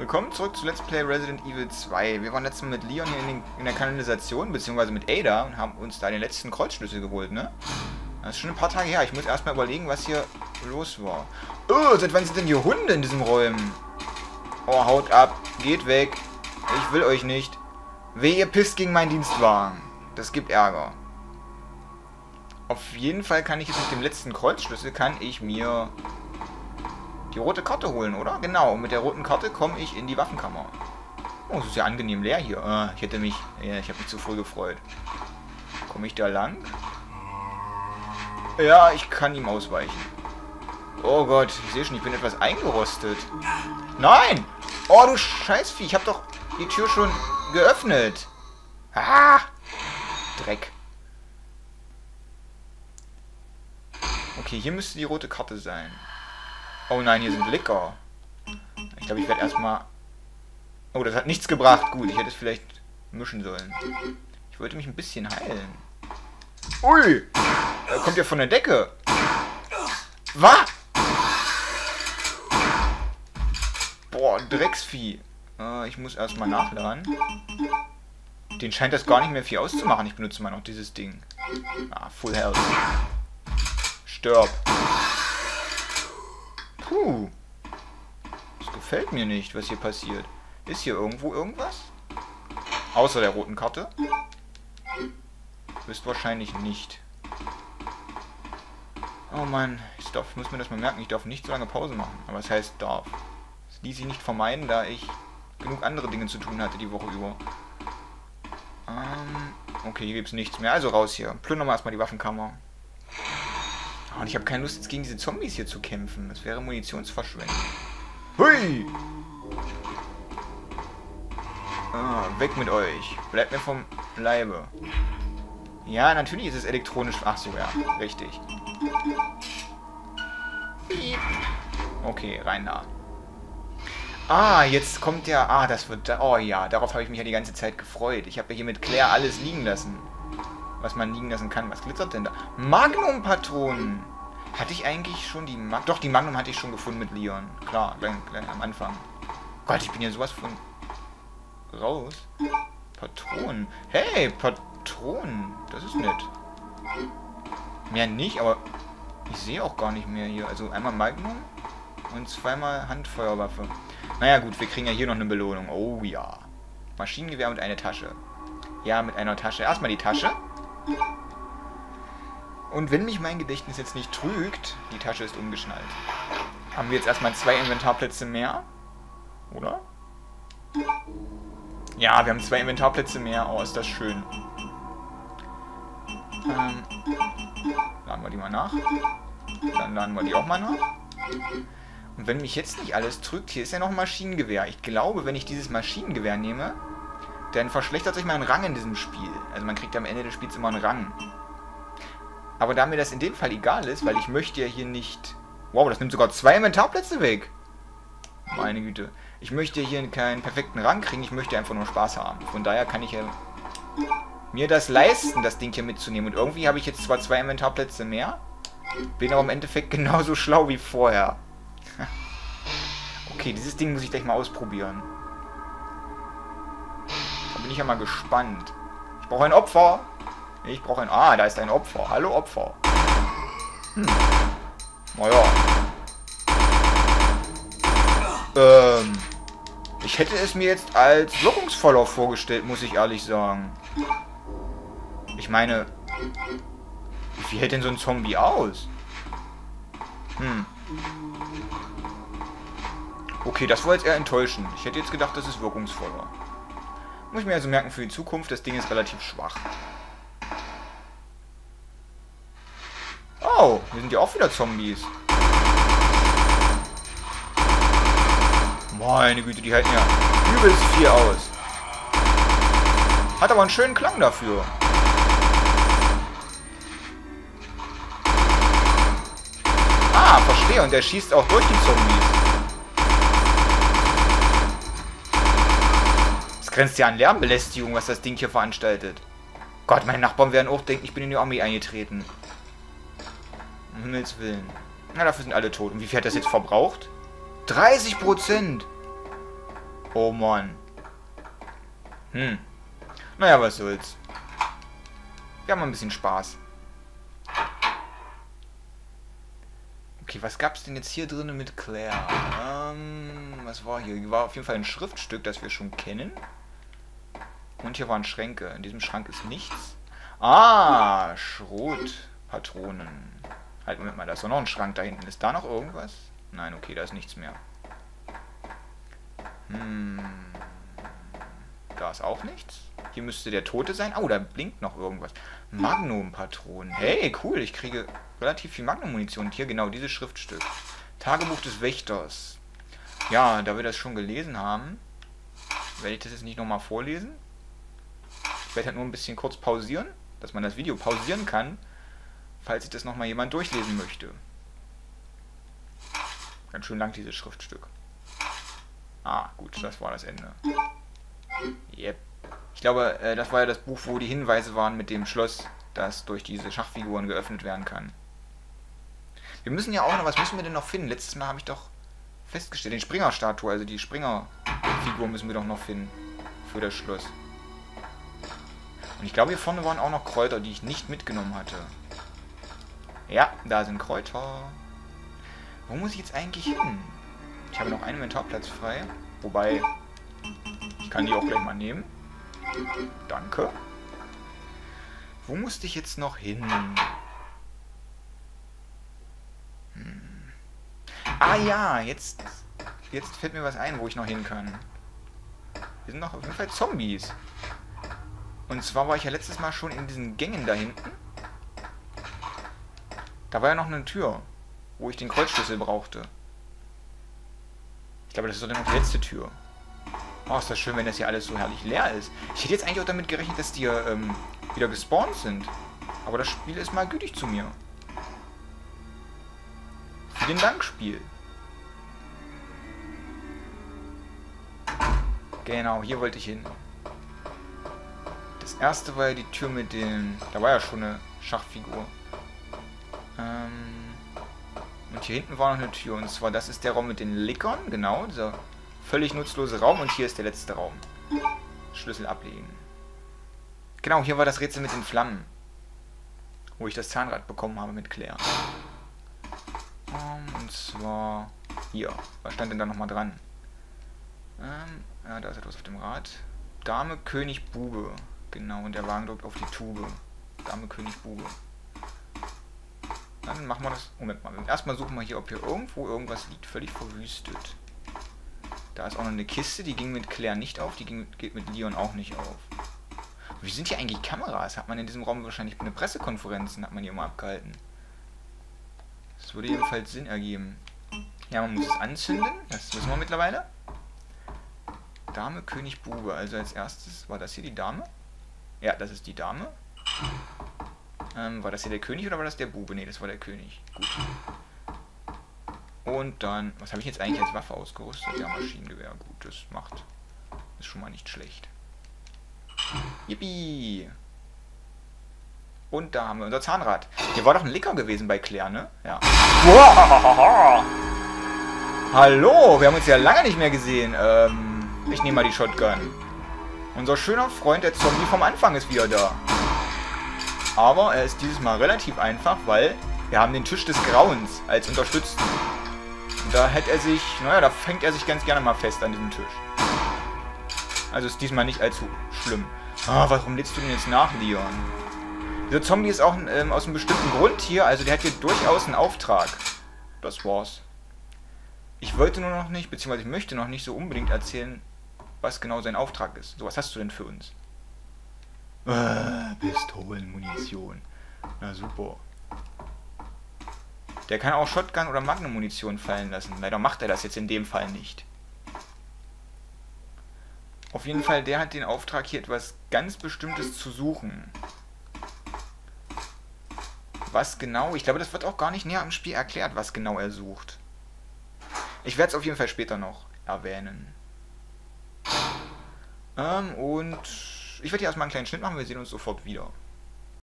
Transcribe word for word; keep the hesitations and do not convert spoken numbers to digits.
Willkommen zurück zu Let's Play Resident Evil zwei. Wir waren letztes Mal mit Leon hier in, den, in der Kanalisation, beziehungsweise mit Ada und haben uns da den letzten Kreuzschlüssel geholt, ne? Das ist schon ein paar Tage her. Ich muss erstmal überlegen, was hier los war. Oh, seit wann sind denn hier Hunde in diesem Räumen? Oh, haut ab. Geht weg. Ich will euch nicht. Weh, ihr pisst gegen meinen Dienstwagen. Das gibt Ärger. Auf jeden Fall kann ich jetzt mit dem letzten Kreuzschlüssel, kann ich mir die rote Karte holen, oder? Genau, und mit der roten Karte komme ich in die Waffenkammer. Oh, es ist ja angenehm leer hier. Ah, ich hätte mich... Ja, ich habe mich zu früh gefreut. Komme ich da lang? Ja, ich kann ihm ausweichen. Oh Gott, ich sehe schon, ich bin etwas eingerostet. Nein! Oh, du Scheißvieh, ich habe doch die Tür schon geöffnet. Ah! Dreck. Okay, hier müsste die rote Karte sein. Oh nein, hier sind Licker. Ich glaube, ich werde erstmal... Oh, das hat nichts gebracht. Gut, ich hätte es vielleicht mischen sollen. Ich wollte mich ein bisschen heilen. Ui! Er kommt ja von der Decke. Was? Boah, Drecksvieh. Äh, ich muss erstmal nachladen. Den scheint das gar nicht mehr viel auszumachen. Ich benutze mal noch dieses Ding. Ah, Full Health. Stirb. Puh. Das gefällt mir nicht, was hier passiert. Ist hier irgendwo irgendwas? Außer der roten Karte? Ist wahrscheinlich nicht. Oh Mann, ich, darf, ich muss mir das mal merken, ich darf nicht so lange Pause machen. Aber was heißt darf? Das ließ sich nicht vermeiden, da ich genug andere Dinge zu tun hatte die Woche über. Ähm, okay, hier gibt es nichts mehr. Also raus hier. Plündern wir erstmal die Waffenkammer. Und ich habe keine Lust, jetzt gegen diese Zombies hier zu kämpfen. Das wäre Munitionsverschwendung. Hui! Ah, weg mit euch. Bleibt mir vom Leibe. Ja, natürlich ist es elektronisch. Ach so, ja. Richtig. Okay, rein da. Ah, jetzt kommt der... Ah, das wird... Oh ja, darauf habe ich mich ja die ganze Zeit gefreut. Ich habe ja hier mit Claire alles liegen lassen. Was man liegen lassen kann. Was glitzert denn da? Magnum-Patronen. Hatte ich eigentlich schon die Magnum... Doch, die Magnum hatte ich schon gefunden mit Leon. Klar, gleich, gleich am Anfang. Gott, ich bin ja sowas von... raus. Patronen. Hey, Patronen. Das ist nett. Mehr nicht, aber... Ich sehe auch gar nicht mehr hier. Also einmal Magnum und zweimal Handfeuerwaffe. Naja gut, wir kriegen ja hier noch eine Belohnung. Oh ja. Maschinengewehr und eine Tasche. Ja, mit einer Tasche. Erstmal die Tasche. Und wenn mich mein Gedächtnis jetzt nicht trügt, die Tasche ist umgeschnallt. Haben wir jetzt erstmal zwei Inventarplätze mehr? Oder? Ja, wir haben zwei Inventarplätze mehr. Oh, ist das schön. Ähm, laden wir die mal nach. Dann laden wir die auch mal nach. Und wenn mich jetzt nicht alles trügt, hier ist ja noch ein Maschinengewehr. Ich glaube, wenn ich dieses Maschinengewehr nehme, dann verschlechtert sich mein Rang in diesem Spiel. Also man kriegt am Ende des Spiels immer einen Rang. Aber da mir das in dem Fall egal ist, weil ich möchte ja hier nicht... Wow, das nimmt sogar zwei Inventarplätze weg. Meine Güte. Ich möchte hier keinen perfekten Rang kriegen, ich möchte einfach nur Spaß haben. Von daher kann ich ja mir das leisten, das Ding hier mitzunehmen. Und irgendwie habe ich jetzt zwar zwei Inventarplätze mehr, bin aber im Endeffekt genauso schlau wie vorher. Okay, dieses Ding muss ich gleich mal ausprobieren. Da bin ich ja mal gespannt. Ich brauche ein Opfer. Ich brauche ein... Ah, da ist ein Opfer. Hallo, Opfer. Hm. Naja. Ähm... Ich hätte es mir jetzt als wirkungsvoller vorgestellt, muss ich ehrlich sagen. Ich meine... Wie hält denn so ein Zombie aus? Hm. Okay, das war jetzt eher enttäuschend. Ich hätte jetzt gedacht, das ist wirkungsvoller. Muss ich mir also merken für die Zukunft, das Ding ist relativ schwach. Oh, hier sind ja auch wieder Zombies. Meine Güte, die halten ja übelst viel aus. Hat aber einen schönen Klang dafür. Ah, verstehe. Und der schießt auch durch die Zombies. Das grenzt ja an Lärmbelästigung, was das Ding hier veranstaltet. Gott, meine Nachbarn werden auch denken, ich bin in die Armee eingetreten. Um Himmels Willen. Na, dafür sind alle tot. Und wie viel hat das jetzt verbraucht? dreißig Prozent! Oh Mann. Hm. Naja, was soll's. Wir haben ein bisschen Spaß. Okay, was gab's denn jetzt hier drin mit Claire? Ähm, was war hier? Hier war auf jeden Fall ein Schriftstück, das wir schon kennen. Und hier waren Schränke. In diesem Schrank ist nichts. Ah, Schrotpatronen. Halt, Moment mal, da ist doch noch ein Schrank da hinten. Ist da noch irgendwas? Nein, okay, da ist nichts mehr. Hm. Da ist auch nichts. Hier müsste der Tote sein. Oh, da blinkt noch irgendwas. Magnum-Patronen. Hey, cool, ich kriege relativ viel Magnum-Munition. Und hier genau dieses Schriftstück. Tagebuch des Wächters. Ja, da wir das schon gelesen haben, werde ich das jetzt nicht nochmal vorlesen. Ich werde halt nur ein bisschen kurz pausieren, dass man das Video pausieren kann, falls sich das nochmal jemand durchlesen möchte. Ganz schön lang dieses Schriftstück. Ah, gut, das war das Ende. Yep. Ich glaube, äh, das war ja das Buch, wo die Hinweise waren mit dem Schloss, das durch diese Schachfiguren geöffnet werden kann. Wir müssen ja auch noch, was müssen wir denn noch finden? Letztes Mal habe ich doch festgestellt, den Springer-Statue, also die Springer-Figur müssen wir doch noch finden für das Schloss. Und ich glaube, hier vorne waren auch noch Kräuter, die ich nicht mitgenommen hatte. Ja, da sind Kräuter. Wo muss ich jetzt eigentlich hin? Ich habe noch einen Inventarplatz frei. Wobei, ich kann die auch gleich mal nehmen. Danke. Wo musste ich jetzt noch hin? Hm. Ah ja, jetzt, jetzt fällt mir was ein, wo ich noch hin kann. Hier sind noch auf jeden Fall Zombies. Und zwar war ich ja letztes Mal schon in diesen Gängen da hinten. Da war ja noch eine Tür, wo ich den Kreuzschlüssel brauchte. Ich glaube, das ist doch dann noch die letzte Tür. Oh, ist das schön, wenn das hier alles so herrlich leer ist. Ich hätte jetzt eigentlich auch damit gerechnet, dass die ähm, wieder gespawnt sind. Aber das Spiel ist mal gütig zu mir. Vielen Dank, Spiel. Genau, hier wollte ich hin. Das erste war ja die Tür mit den... Da war ja schon eine Schachfigur. Ähm... Und hier hinten war noch eine Tür. Und zwar, das ist der Raum mit den Lickern. Genau, dieser völlig nutzlose Raum. Und hier ist der letzte Raum. Schlüssel ablegen. Genau, hier war das Rätsel mit den Flammen. Wo ich das Zahnrad bekommen habe mit Claire. Um, und zwar... Hier. Was stand denn da nochmal dran? Ähm, ja, da ist etwas auf dem Rad. Dame, König, Bube. Genau, und der Wagen drückt auf die Tube. Dame, König, Bube. Dann machen wir das... Moment mal. Erstmal suchen wir hier, ob hier irgendwo irgendwas liegt. Völlig verwüstet. Da ist auch noch eine Kiste. Die ging mit Claire nicht auf. Die ging, geht mit Leon auch nicht auf. Wie sind hier eigentlich Kameras? Hat man in diesem Raum wahrscheinlich eine Pressekonferenz? Hat man hier mal abgehalten. Das würde jedenfalls Sinn ergeben. Ja, man muss es anzünden. Das wissen wir mittlerweile. Dame, König, Bube. Also als erstes... War das hier die Dame? Ja, das ist die Dame. Ähm, war das hier der König oder war das der Bube? Ne, das war der König. Gut. Und dann... Was habe ich jetzt eigentlich als Waffe ausgerüstet? Ja, Maschinengewehr. Gut, das macht... Ist schon mal nicht schlecht. Yippie! Und da haben wir unser Zahnrad. Hier war doch ein Licker gewesen bei Claire, ne? Ja. Wow. Hallo, wir haben uns ja lange nicht mehr gesehen. Ähm, ich nehme mal die Shotgun. Unser schöner Freund, der Zombie vom Anfang, ist wieder da. Aber er ist dieses Mal relativ einfach, weil wir haben den Tisch des Grauens als Unterstützten. Und da hätte er sich, naja, da fängt er sich ganz gerne mal fest an diesem Tisch. Also ist diesmal nicht allzu schlimm. Ah, warum lädst du denn jetzt nach, Leon? Dieser Zombie ist auch ähm, aus einem bestimmten Grund hier, also der hat hier durchaus einen Auftrag. Das war's. Ich wollte nur noch nicht, beziehungsweise ich möchte noch nicht so unbedingt erzählen, was genau sein Auftrag ist. So, was hast du denn für uns? Äh, Pistolenmunition. Na super. Der kann auch Shotgun oder Magnum-Munition fallen lassen. Leider macht er das jetzt in dem Fall nicht. Auf jeden Fall, der hat den Auftrag, hier etwas ganz Bestimmtes zu suchen. Was genau? Ich glaube, das wird auch gar nicht näher im Spiel erklärt, was genau er sucht. Ich werde es auf jeden Fall später noch erwähnen. Ähm, und ich werde hier erstmal einen kleinen Schnitt machen, wir sehen uns sofort wieder.